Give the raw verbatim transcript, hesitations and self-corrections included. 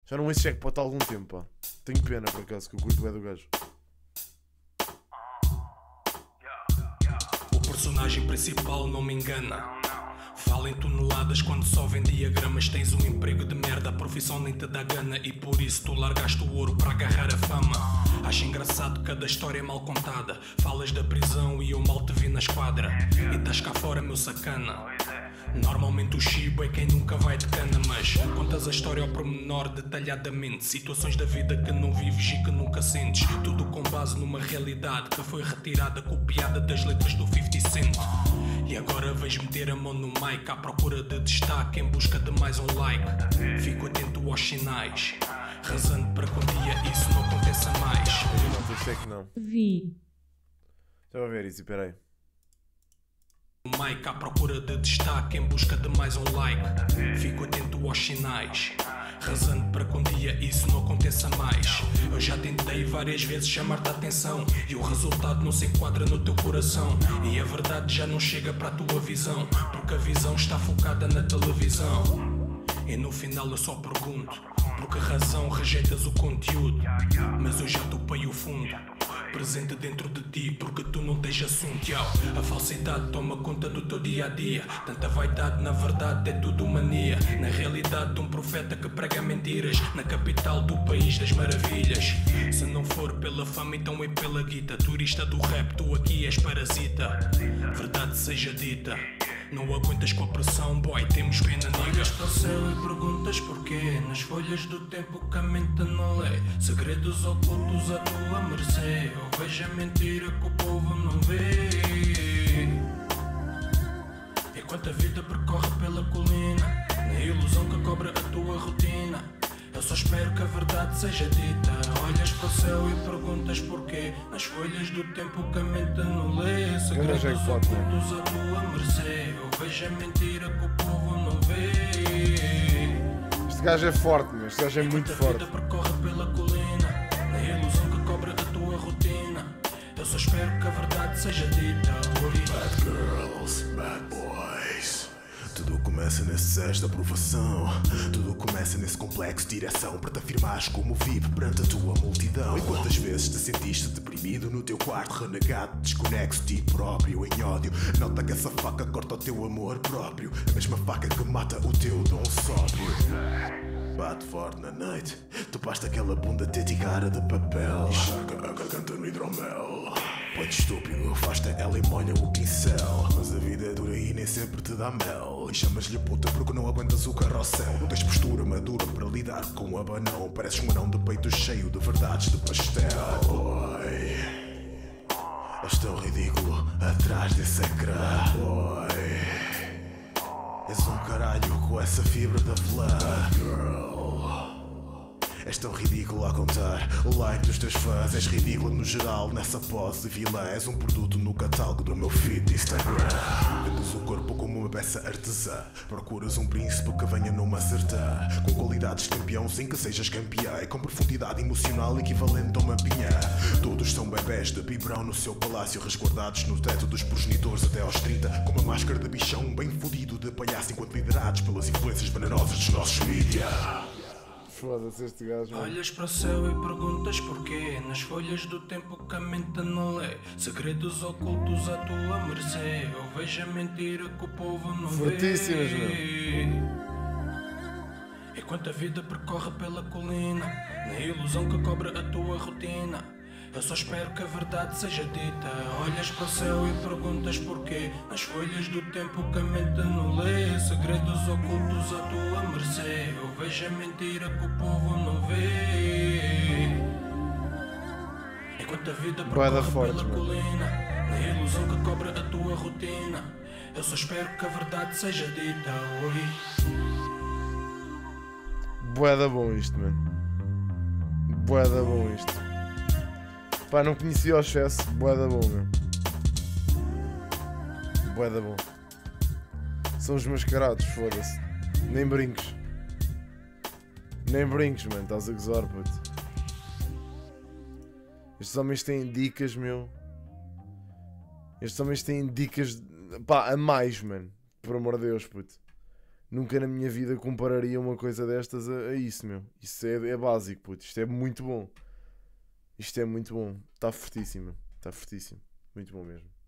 Já não esse jackpot há algum tempo, pá. Tenho pena, por acaso, que eu curto bem do gajo. O personagem principal não me engana. Fala em toneladas quando só vem diagramas. Tens um emprego de merda, a profissão nem te dá gana. E por isso tu largaste o ouro para agarrar a fama. Acho engraçado cada história mal contada. Falas da prisão e eu mal te vi na esquadra. E estás cá fora, meu sacana. Normalmente o chibo é quem nunca vai de cana. Mas contas a história ao pormenor detalhadamente. Situações da vida que não vives e que nunca sentes. Tudo com base numa realidade que foi retirada, copiada das letras do fifty cent. E agora vais meter a mão no mic à procura de destaque, em busca de mais um like. Fico atento aos sinais, rezando para que um dia isso não aconteça mais. Não, isto é que não. Vi. Já vou ver isso, peraí. Mike à procura de destaque, em busca de mais um like. Fico atento aos sinais, rezando para que um dia isso não aconteça mais. Eu já tentei várias vezes chamar-te a atenção e o resultado não se enquadra no teu coração. E a verdade já não chega para a tua visão, porque a visão está focada na televisão. E no final eu só pergunto, por que razão rejeitas o conteúdo? Mas eu já topei o fundo, presente dentro de ti porque tu não tens assunto. Yo, a falsidade toma conta do teu dia a dia. Tanta vaidade na verdade é tudo mania. Na realidade de um profeta que prega mentiras, na capital do país das maravilhas. Se não for pela fama então é pela guita. Turista do rap, tu aqui és parasita. Verdade seja dita, não aguentas com a pressão, boy, temos pena, nigga. Olhas para o céu e perguntas porquê. Nas folhas do tempo que a mente não lê, segredos ocultos à tua mercê. Eu vejo a mentira que o povo não vê. Enquanto a vida percorre pela colina, na ilusão que cobra a tua rotina, eu só espero que a verdade seja dita. Olhas para o céu e perguntas porquê. Nas folhas do tempo que a mente não lê, segredos ocultos à tua mercê. Eu vejo a mentira que o povo não vê. Este gajo é forte, meu. Este gajo é muito forte. A vida percorre pela colina, na ilusão que cobra a tua rotina, eu só espero que a verdade seja dita. Bad girls, bad boys. Tudo começa nesse teste de aprovação. Tudo começa nesse complexo de direção, para te afirmares como V I P perante a tua multidão. E quantas vezes te sentiste deprimido no teu quarto, renegado, desconexo de ti próprio, em ódio? Nota que essa faca corta o teu amor próprio, a mesma faca que mata o teu dom sóbrio. Bate forte na noite, topaste aquela bunda teta e cara de papel, encharca a garganta no hidromel. Põe-te estúpido, afasta ela e molha o pincel. Mas a vida é dura e nem sempre te dá mel. E chamas-lhe puta porque não aguentas o carrossel. Não tens postura madura para lidar com o abanão. Pareces um anão de peito cheio de verdades de pastel. Boy, és tão ridículo atrás desse ecrã. Boy, és um caralho com essa fibra da flã. Girl, és tão ridículo a contar o like dos teus fãs. És ridículo no geral nessa pose de vilã. És um produto no catálogo do meu feed de Instagram. Vendes o corpo como uma peça artesã. Procuras um príncipe que venha numa sertã, com qualidades de campeão sem que sejas campeã, e com profundidade emocional equivalente a uma pinhã. Todos são bebés de biberão no seu palácio, resguardados no teto dos progenitores até aos trinta, com uma máscara de bichão bem fodido de palhaço, enquanto liderados pelas influências venenosas dos nossos mídia. Foda-se este gajo, mano. Olhas para o céu e perguntas porquê. Nas folhas do tempo que a mente não lê, segredos ocultos à tua mercê. Eu vejo a mentira que o povo não Fortíssimas, vê. Enquanto a vida percorre pela colina, na ilusão que cobra a tua rotina, eu só espero que a verdade seja dita. Olhas para o céu e perguntas porquê. Nas folhas do tempo que a mente não lê, segredos ocultos à tua mercê. Eu vejo a mentira que o povo não vê. Enquanto a vida percorre forte, pela mano. colina, na ilusão que cobra a tua rotina, eu só espero que a verdade seja dita. Oi. Bué da bom isto, mano. Bué da bom isto. Pá, não conhecia o excesso. Bué da bom, meu. Bué da bom. São os mascarados, foda-se. Nem brincos. Nem brincos, mano. Estás a gozar, puto. Estes homens têm dicas, meu. Estes homens têm dicas, pá, a mais, mano. Por amor de Deus, puto. Nunca na minha vida compararia uma coisa destas a, a isso, meu. Isso é, é básico, puto. Isto é muito bom. Isto é muito bom. Está fortíssimo. Está fortíssimo. Muito bom mesmo.